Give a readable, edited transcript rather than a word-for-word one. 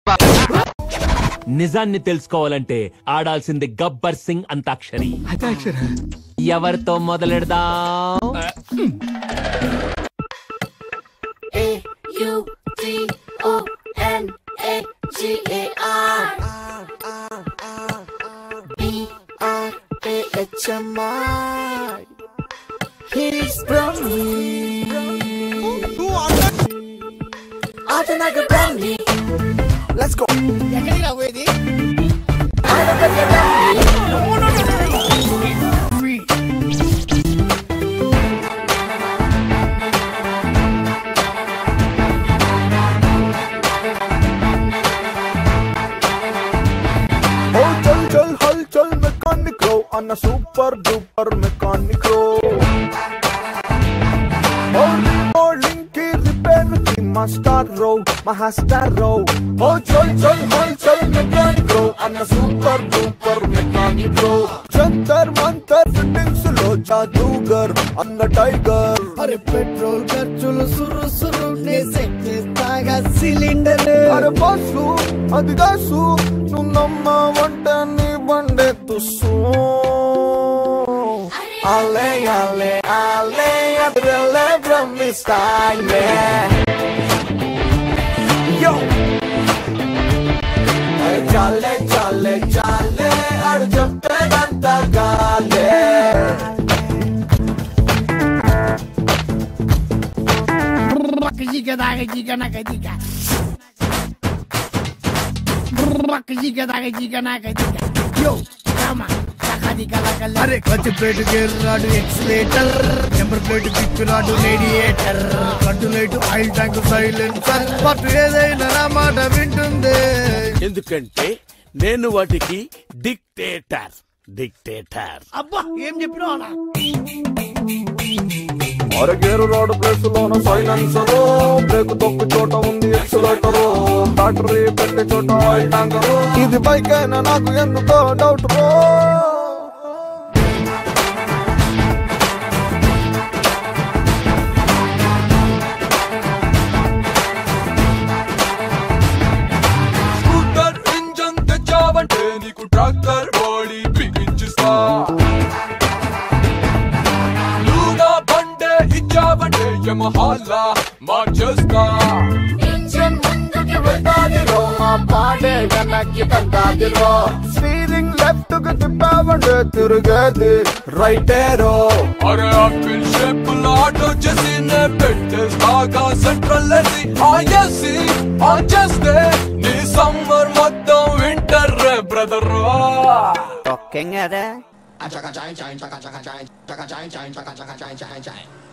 నిజాన్ని తెలుసుకోవాలంటే ఆడాల్సింది గబ్బర్ సింగ్ అంతాక్షరి. ఎవరితో మొదలెడదాం? Let's go. ఎక్కడికి రాబోయేది? చల్ హల్చల్ మెకానికో అన్న సూపర్ డూపర్ మెకానికో. Mastaro, Mahastaro. Oh, chol, mechanico. I'm a super duper mechanico. Jantar mantar fittings lo jadugar. I'm the tiger. Are petrol kharchulu suru suru ne settaga cylinder. Are basu, adigasu. Nu namma vantani bande tusu. Ale, ale, ale, adrele from this time. Yo, chale, chale, chale, ar jab te ganta gale. Jiga daga jiga naga jiga. Jiga daga jiga naga jiga. Yo, come on. अरे clutch plate gear rod accelerator number plate pitch rod radiator కంట్రోలేట్ oil tank silencer but ఏదైనా నా మాట వింటుంది ఎందుకంటే నేను వాటికి dictator. అబ్బా ఏం చెప్పినావా? అరే గేరు రాడ్ ప్లేస్ లోన సైలెన్సర్ బ్రేక్ తొక్కు చోట ఉంది ఎక్సిలేటర్ బ్యాటరీ పెట్టే చోట ఆయిల్ ట్యాంక్. ఇది బైక్ అయినా నాకు ఎందుకో డౌట్ రో. నీకు ట్రాక్టర్ బాడీ బిగించిస్తా. లూనా బండే ఇచ్చావంటే యమహాలా మార్చేస్తా. ఇంజన్ ముందుకి వెళ్తాదిరో మా పాడే వెనక్కి తంతాదిరో. స్టీరింగ్ లెఫ్ట్ కు తిప్పావంటే తిరిగేది రైటేరో. అరే ఆపిల్ షేప్ ఆటో చేసి నే పెట్టేస్తాగా సెంట్రల్ ఏసీ ఆయేసి ఆచేస్తే నీ సమ్మర్ మొత్తం వింటర్ బ్రదర్. ఓకే కదా.